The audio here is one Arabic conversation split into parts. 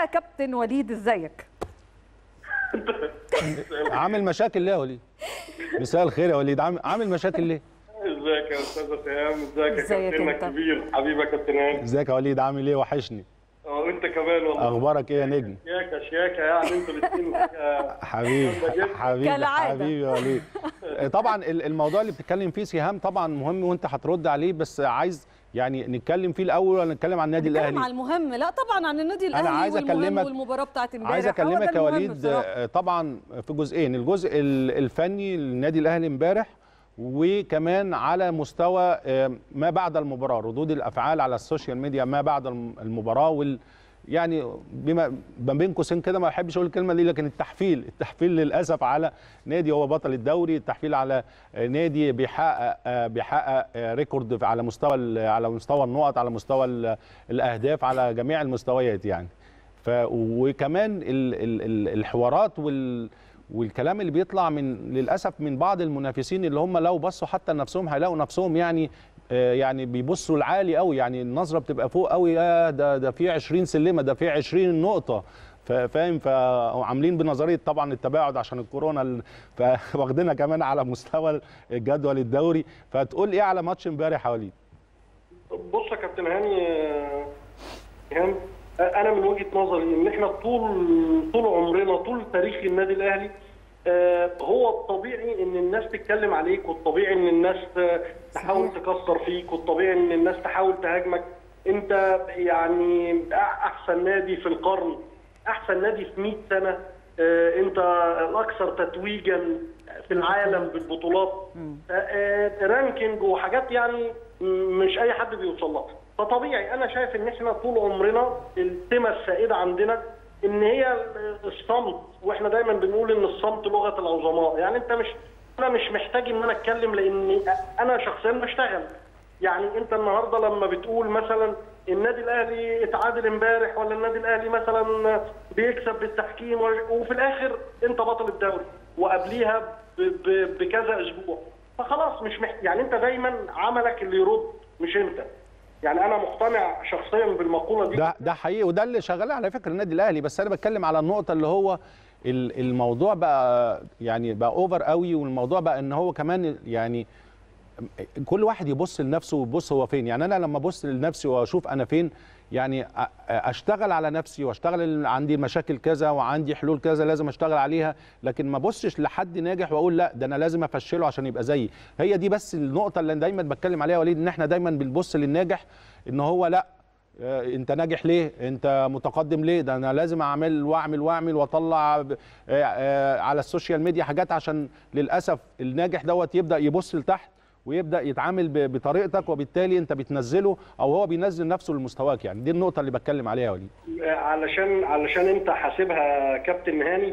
يا كابتن وليد ازيك؟ عامل مشاكل ليه يا وليد؟ مساء الخير يا وليد، عامل مشاكل ليه؟ ازيك يا استاذ سهام؟ ازيك يا كابتن الكبير حبيبي يا كابتن هاني؟ ازيك يا وليد، عامل ايه؟ وحشني. وانت كمان والله. اخبارك ايه يا نجم؟ شياكه يعني انتوا الاثنين. حبيبي يا وليد. طبعا الموضوع اللي بتتكلم فيه سهام طبعا مهم وانت هترد عليه، بس عايز يعني نتكلم فيه الاول ولا نتكلم عن النادي الاهلي؟ نتكلم عن المهم. لا طبعا عن النادي الاهلي. انا عايز اكلمك والمباراه بتاعت امبارح. عايز اكلمك يا وليد طبعا في جزئين، الجزء الفني للنادي الاهلي امبارح، وكمان على مستوى ما بعد المباراه، ردود الافعال على السوشيال ميديا ما بعد المباراه يعني بما بين قوسين كده ما بحبش اقول الكلمه دي، لكن التحفيل للاسف على نادي هو بطل الدوري، التحفيل على نادي بيحقق ريكورد على مستوى النقط، على مستوى الاهداف، على جميع المستويات يعني. وكمان الحوارات والكلام اللي بيطلع للاسف من بعض المنافسين اللي هم لو بصوا حتى لنفسهم هيلاقوا نفسهم يعني بيبصوا العالي قوي، يعني النظره بتبقى فوق قوي، ده في 20 سلمه، ده في 20 نقطه، فاهم؟ فعاملين بنظريه طبعا التباعد عشان الكورونا، فواخدينها كمان على مستوى الجدول الدوري. فتقول ايه على ماتش امبارح يا وليد؟ بص يا كابتن هاني، انا من وجهه نظري ان احنا طول عمرنا، طول تاريخ النادي الاهلي، هو الطبيعي ان الناس تتكلم عليك، والطبيعي ان الناس تحاول تكسر فيك، والطبيعي ان الناس تحاول تهاجمك. انت يعني احسن نادي في القرن، احسن نادي في 100 سنه، انت الاكثر تتويجا في العالم بالبطولات، رانكينج وحاجات يعني مش اي حد بيوصل لها. فطبيعي انا شايف ان احنا طول عمرنا السمه السائده عندنا ان هي الصمت، واحنا دايما بنقول ان الصمت لغه العظماء. يعني انا مش محتاج ان انا اتكلم، لان انا شخصيا بشتغل. يعني انت النهارده لما بتقول مثلا النادي الاهلي اتعادل امبارح، ولا النادي الاهلي مثلا بيكسب بالتحكيم، وفي الاخر انت بطل الدوري وقبليها بكذا اسبوع، فخلاص مش يعني انت دايما عملك اللي يرد مش انت. يعني انا مقتنع شخصيا بالمقوله دي. ده حقيقي، وده اللي شغال على فكره النادي الاهلي، بس انا بتكلم على النقطه اللي هو الموضوع بقى يعني بقى اوفر قوي، والموضوع بقى ان هو كمان يعني كل واحد يبص لنفسه ويبص هو فين. يعني انا لما ابص لنفسي واشوف انا فين، يعني اشتغل على نفسي واشتغل، عندي مشاكل كذا وعندي حلول كذا لازم اشتغل عليها، لكن ما ابصش لحد ناجح واقول لا ده انا لازم افشله عشان يبقى زيي. هي دي بس النقطه اللي دايما بتكلم عليها يا وليد، ان احنا دايما بنبص للناجح ان هو لا انت ناجح ليه؟ انت متقدم ليه؟ ده انا لازم اعمل واعمل واطلع على السوشيال ميديا حاجات، عشان للاسف الناجح دوت يبدا يبص لتحت ويبدا يتعامل بطريقتك، وبالتالي انت بتنزله او هو بينزل نفسه لمستواك. يعني دي النقطه اللي بتكلم عليها يا وليد. علشان انت حاسبها كابتن هاني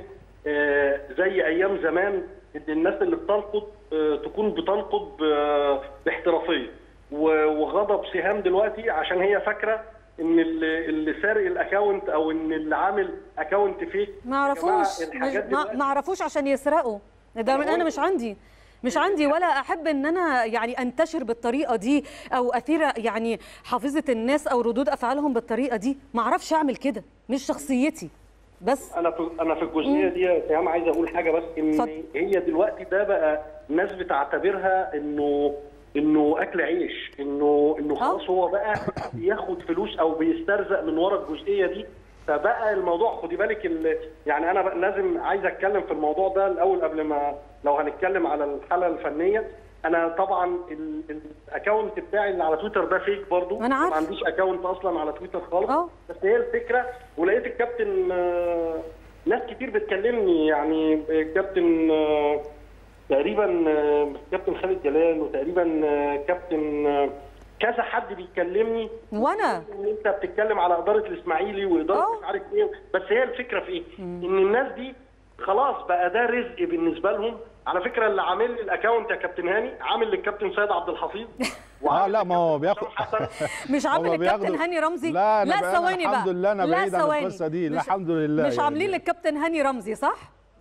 زي ايام زمان، ان الناس اللي بتنقد تكون بتنقد باحترافيه، وغضب سهام دلوقتي عشان هي فاكره ان اللي سارق الاكونت او ان اللي عامل اكونت فيك ما عرفوش عشان يسرقوا. ده انا مش عندي ولا احب ان انا يعني انتشر بالطريقه دي او اثير يعني حافظه الناس او ردود افعالهم بالطريقه دي. ما اعرفش اعمل كده، مش شخصيتي. بس انا في الجزئيه دي يا سهام عايز اقول حاجه، بس ان هي دلوقتي ده بقى الناس بتعتبرها انه اكل عيش، انه خلاص هو بقى بياخد فلوس او بيسترزق من ورا الجزئيه دي. فبقى الموضوع خدي بالك يعني انا لازم عايز اتكلم في الموضوع ده الاول قبل ما لو هنتكلم على الحاله الفنيه. انا طبعا الاكونت بتاعي اللي على تويتر ده فيك برضو، ما عنديش اكونت اصلا على تويتر خالص. بس هي الفكره، ولقيت الكابتن ناس كتير بتكلمني، يعني كابتن تقريبا كابتن خالد جلال، وتقريبا كابتن كذا حد بيكلمني، وانا ان انت بتتكلم على اداره الاسماعيلي واداره مش عارف ايه. بس هي الفكره في ايه؟ ان الناس دي خلاص بقى ده رزق بالنسبه لهم. على فكره اللي عامل لي الاكونت يا كابتن هاني عامل للكابتن سيد عبد الحفيظ. لا ما هو بياخد مش عامل للكابتن هاني رمزي. لا ثواني بقى، الحمد لله انا بعيد عن القصه دي. لا الحمد لله مش عاملين للكابتن هاني رمزي صح؟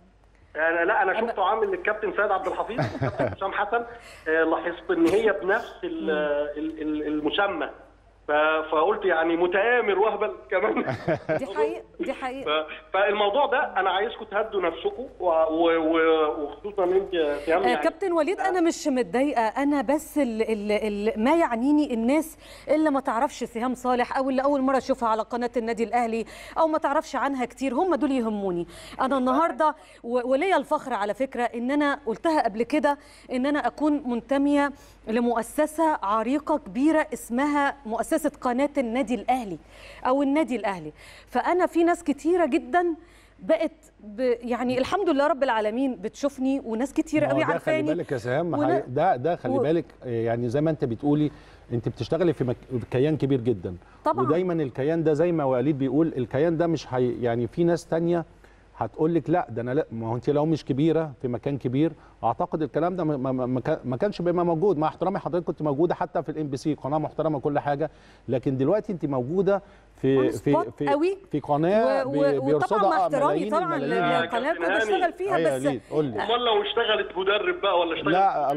انا شفته عامل للكابتن سيد عبد الحفيظ والكابتن حسام حسن. لاحظت ان هي بنفس المسمى، فقلت يعني متآمر وهبل كمان. دي حقيقة. فالموضوع ده انا عايزكم تهدوا نفسكم وخصوصا انت يعني كابتن وليد، انا مش متضايقه، انا بس ما يعنيني الناس اللي ما تعرفش سهام صالح او اللي اول مره اشوفها على قناه النادي الاهلي او ما تعرفش عنها كتير، هم دول يهموني. انا النهارده وليا الفخر على فكره ان انا قلتها قبل كده ان انا اكون منتميه لمؤسسه عريقه كبيره اسمها مؤسسه قناه النادي الاهلي او النادي الاهلي. فانا في ناس كتيره جدا بقت يعني الحمد لله رب العالمين بتشوفني، وناس كتير قوي عارفاني. خلي بالك يا سهام، ده خلي بالك، يعني زي ما انت بتقولي انت بتشتغلي في كيان كبير جدا طبعا. ودايما الكيان ده زي ما وليد بيقول، الكيان ده مش يعني في ناس تانية هتقول لك لا ده انا لا، ما هو انت لو مش كبيره في مكان كبير اعتقد الكلام ده ما كانش بيبقى موجود. مع احترامي حضرتك كنت موجوده حتى في الMBC، قناه محترمه كل حاجه، لكن دلوقتي انت موجوده في قناه بيرصدها مع احترامي طبعا للقناه اللي بشتغل فيها. بس امال لو اشتغلت مدرب بقى ولا اشتغلت؟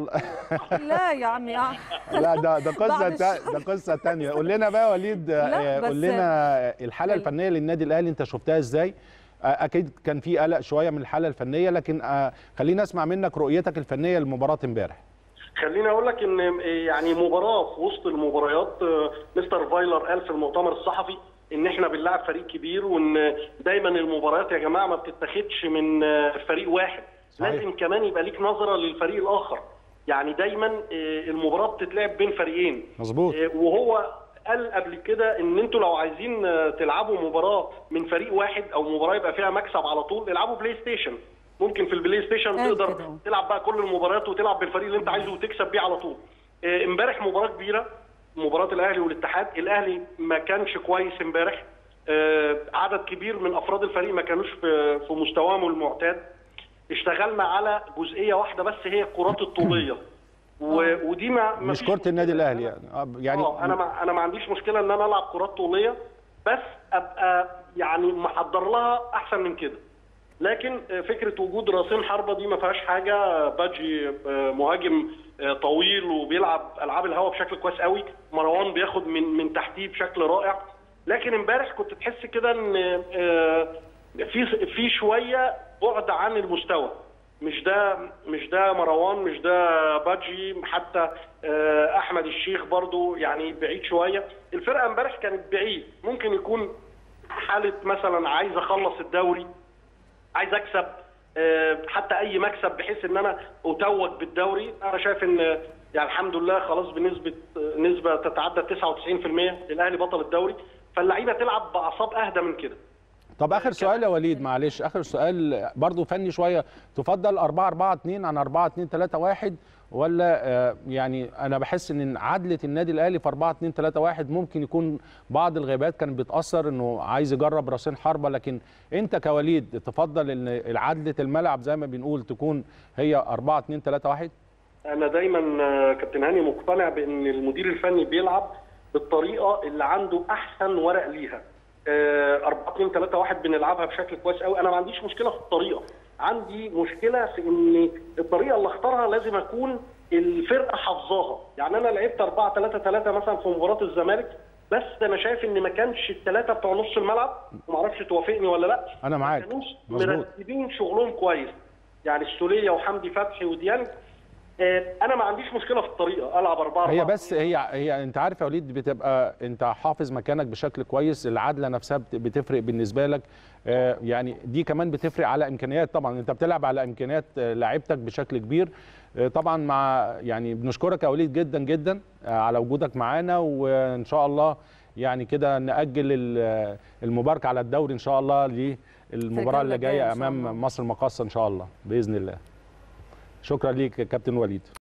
لا يا عمي لا ده قصه ثانيه. قول لنا بقى وليد، قول لنا الحاله الفنيه للنادي الاهلي انت شفتها ازاي؟ اكيد كان في قلق شويه من الحاله الفنيه، لكن خلينا اسمع منك رؤيتك الفنيه لمباراه امبارح. خليني اقول لك ان يعني مباراه في وسط المباريات، مستر فايلر قال في المؤتمر الصحفي ان احنا بنلعب فريق كبير، وان دايما المباريات يا جماعه ما بتتاخدش من فريق واحد. صحيح. لازم كمان يبقى ليك نظره للفريق الاخر، يعني دايما المباراه بتتلعب بين فريقين. مظبوط. وهو قال قبل كده ان انتوا لو عايزين تلعبوا مباراه من فريق واحد او مباراه يبقى فيها مكسب على طول، العبوا بلاي ستيشن. ممكن في البلاي ستيشن تقدر تلعب بقى كل المباريات وتلعب بالفريق اللي انت عايزه وتكسب بيه على طول. امبارح مباراه كبيره، مباراه الاهلي والاتحاد. الاهلي ما كانش كويس امبارح، عدد كبير من افراد الفريق ما كانوش في مستواهم المعتاد. اشتغلنا على جزئيه واحده بس، هي الكرات الطوليه، ودي مش كرة النادي الاهلي يعني انا ما عنديش مشكله ان انا العب كرات طوليه، بس ابقى يعني محضر لها احسن من كده. لكن فكره وجود راسين حربه دي ما فيهاش حاجه. باجي مهاجم طويل وبيلعب العاب الهواء بشكل كويس قوي، مروان بياخد من تحتيه بشكل رائع. لكن امبارح كنت تحس كده ان في شويه بعد عن المستوى. مش ده مروان، مش ده باجي، حتى احمد الشيخ برضو يعني بعيد شويه. الفرقه امبارح كانت بعيد، ممكن يكون حاله مثلا عايز اخلص الدوري، عايز اكسب حتى اي مكسب بحيث ان انا اتوج بالدوري. انا شايف ان يعني الحمد لله خلاص نسبه تتعدى 99% الاهلي بطل الدوري، فاللعيبه تلعب باعصاب اهدى من كده. طب اخر سؤال يا وليد، معلش اخر سؤال برضو فني شويه، تفضل 4-4-2 عن 4-2-3-1 ولا يعني انا بحس ان عدله النادي الاهلي في 4-2-3-1 ممكن يكون بعض الغيبات كانت بتاثر انه عايز يجرب راسين حربه، لكن انت كوليد تفضل ان عدله الملعب زي ما بنقول تكون هي 4-2-3-1؟ انا دايما كابتن هاني مقتنع بان المدير الفني بيلعب بالطريقه اللي عنده احسن ورق ليها. 4-2-3-1 بنلعبها بشكل كويس قوي. انا ما عنديش مشكله في الطريقه، عندي مشكله في ان الطريقه اللي اختارها لازم اكون الفرقه حافظاها. يعني انا لعبت 4-3-3 مثلا في مباراه الزمالك، بس انا شايف ان ما كانش الثلاثه بتوع نص الملعب، وما اعرفش توافقني ولا لا، انا معاك، ما كانوش مرتبين شغلهم كويس. يعني السوليه وحمدي فتحي وديانج. انا ما عنديش مشكله في الطريقه، العب 4-4. هي بس هي انت عارف يا وليد، بتبقى انت حافظ مكانك بشكل كويس، العدله نفسها بتفرق بالنسبه لك. يعني دي كمان بتفرق على امكانيات، طبعا انت بتلعب على امكانيات لاعيبتك بشكل كبير. طبعا مع يعني بنشكرك يا وليد جدا جدا على وجودك معانا، وان شاء الله يعني كده نأجل المباركه على الدوري ان شاء الله للمباراه اللي جايه امام مصر المقاصه ان شاء الله باذن الله. شكرا ليك يا كابتن وليد.